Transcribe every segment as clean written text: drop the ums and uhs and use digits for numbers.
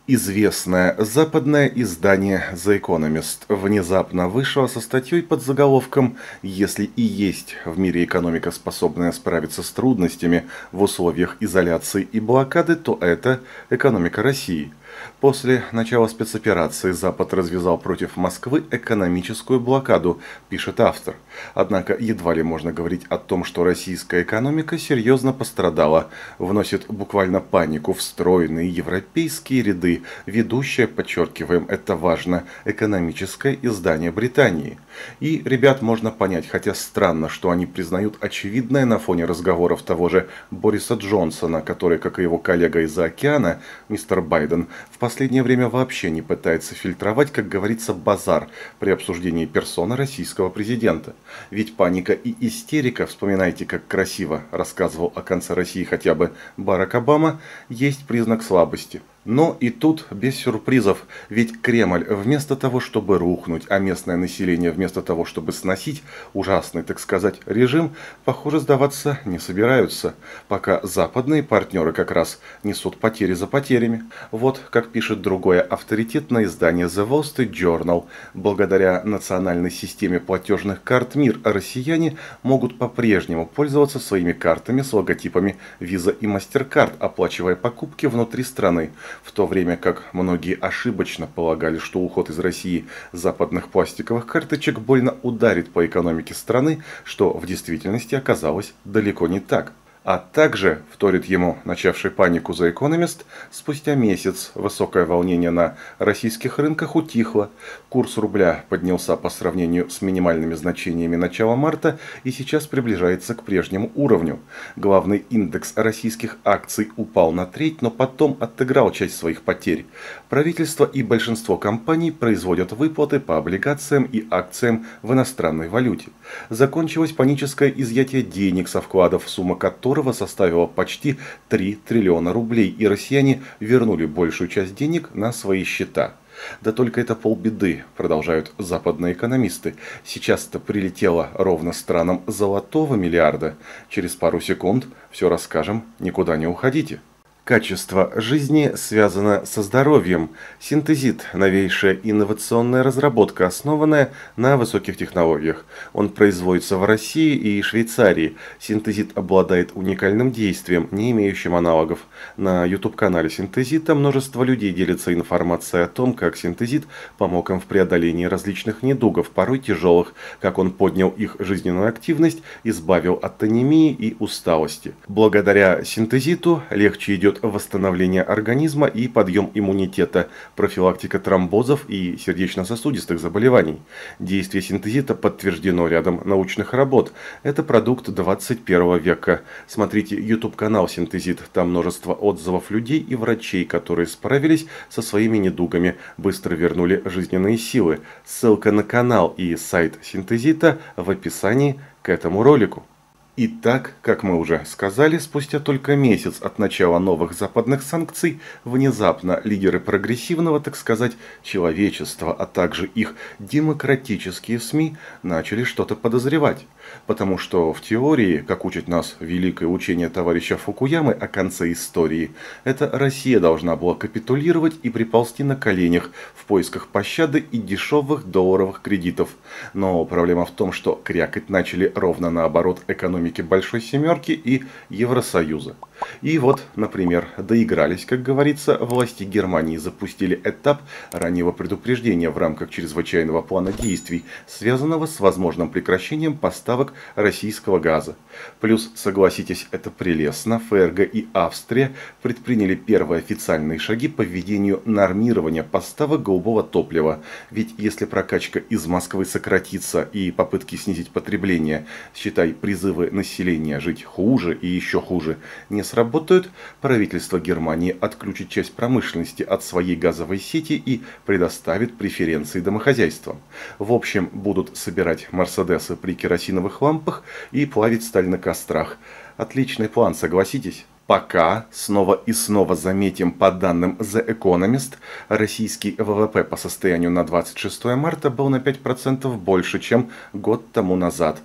Известное западное издание The Economist внезапно вышло со статьей под заголовком «Если и есть в мире экономика, способная справиться с трудностями в условиях изоляции и блокады, то это экономика России». После начала спецоперации Запад развязал против Москвы экономическую блокаду, пишет автор. Однако едва ли можно говорить о том, что российская экономика серьезно пострадала, вносит буквально панику в стройные европейские ряды, ведущее, подчеркиваем, это важно, экономическое издание Британии. И ребят можно понять, хотя странно, что они признают очевидное на фоне разговоров того же Бориса Джонсона, который, как и его коллега из-за океана, мистер Байден, в последнее время вообще не пытается фильтровать, как говорится, базар при обсуждении персоны российского президента. Ведь паника и истерика, вспоминайте, как красиво рассказывал о конце России хотя бы Барак Обама, есть признак слабости. Но и тут без сюрпризов, ведь Кремль вместо того, чтобы рухнуть, а местное население вместо того, чтобы сносить ужасный, так сказать, режим, похоже, сдаваться не собираются, пока западные партнеры как раз несут потери за потерями. Вот как пишет другое авторитетное издание The Wall Street Journal, благодаря национальной системе платежных карт МИР россияне могут по-прежнему пользоваться своими картами с логотипами Visa и MasterCard, оплачивая покупки внутри страны. В то время как многие ошибочно полагали, что уход из России западных пластиковых карточек больно ударит по экономике страны, что в действительности оказалось далеко не так. А также, вторит ему начавший панику The Economist, спустя месяц высокое волнение на российских рынках утихло, курс рубля поднялся по сравнению с минимальными значениями начала марта и сейчас приближается к прежнему уровню. Главный индекс российских акций упал на треть, но потом отыграл часть своих потерь. Правительство и большинство компаний производят выплаты по облигациям и акциям в иностранной валюте. Закончилось паническое изъятие денег со вкладов, сумма которого составила почти 3 триллиона рублей, и россияне вернули большую часть денег на свои счета. Да только это полбеды, продолжают западные экономисты. Сейчас-то прилетело ровно странам золотого миллиарда. Через пару секунд все расскажем, никуда не уходите. Качество жизни связано со здоровьем. Синтезит – новейшая инновационная разработка, основанная на высоких технологиях. Он производится в России и Швейцарии. Синтезит обладает уникальным действием, не имеющим аналогов. На YouTube-канале Синтезита множество людей делятся информацией о том, как Синтезит помог им в преодолении различных недугов, порой тяжелых, как он поднял их жизненную активность, избавил от анемии и усталости. Благодаря Синтезиту легче идет восстановление организма и подъем иммунитета, профилактика тромбозов и сердечно-сосудистых заболеваний. Действие синтезита подтверждено рядом научных работ. Это продукт 21 века. Смотрите YouTube-канал Синтезит, там множество отзывов людей и врачей, которые справились со своими недугами, быстро вернули жизненные силы. Ссылка на канал и сайт Синтезита в описании к этому ролику. Итак, как мы уже сказали, спустя только месяц от начала новых западных санкций, внезапно лидеры прогрессивного, так сказать, человечества, а также их демократические СМИ начали что-то подозревать. Потому что в теории, как учит нас великое учение товарища Фукуямы о конце истории, это Россия должна была капитулировать и приползти на коленях в поисках пощады и дешевых долларовых кредитов. Но проблема в том, что крякать начали ровно наоборот экономики Большой Семерки и Евросоюза. И вот, например, доигрались, как говорится, власти Германии запустили этап раннего предупреждения в рамках чрезвычайного плана действий, связанного с возможным прекращением поставок российского газа. Плюс, согласитесь, это прелестно, ФРГ и Австрия предприняли первые официальные шаги по введению нормирования поставок голубого топлива. Ведь если прокачка из Москвы сократится и попытки снизить потребление, считай, призывы населения жить хуже и еще хуже, не сработают, правительство Германии отключит часть промышленности от своей газовой сети и предоставит преференции домохозяйствам. В общем, будут собирать мерседесы при керосиновых лампах и плавить сталь на кострах. Отличный план, согласитесь? Пока, снова и снова заметим, по данным The Economist, российский ВВП по состоянию на 26 марта был на 5% больше, чем год тому назад.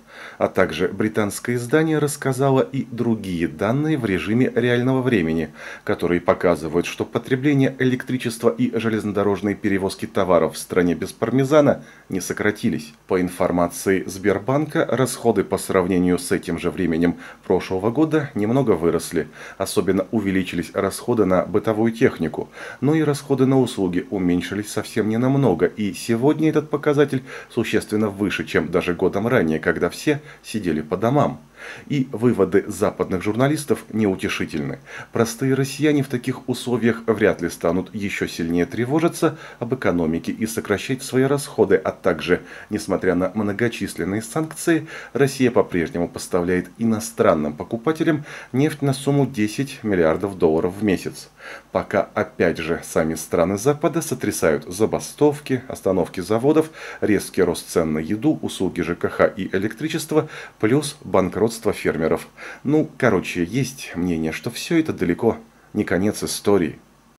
А также британское издание рассказало и другие данные в режиме реального времени, которые показывают, что потребление электричества и железнодорожные перевозки товаров в стране без пармезана не сократились. По информации Сбербанка, расходы по сравнению с этим же временем прошлого года немного выросли. Особенно увеличились расходы на бытовую технику, но и расходы на услуги уменьшились совсем ненамного, и сегодня этот показатель существенно выше, чем даже годом ранее, когда все сидели по домам. И выводы западных журналистов неутешительны. Простые россияне в таких условиях вряд ли станут еще сильнее тревожиться об экономике и сокращать свои расходы, а также, несмотря на многочисленные санкции, Россия по-прежнему поставляет иностранным покупателям нефть на сумму 10 миллиардов долларов в месяц. Пока опять же сами страны Запада сотрясают забастовки, остановки заводов, резкий рост цен на еду, услуги ЖКХ и электричество, плюс банкротство фермеров. Есть мнение, что все это далеко не конец истории.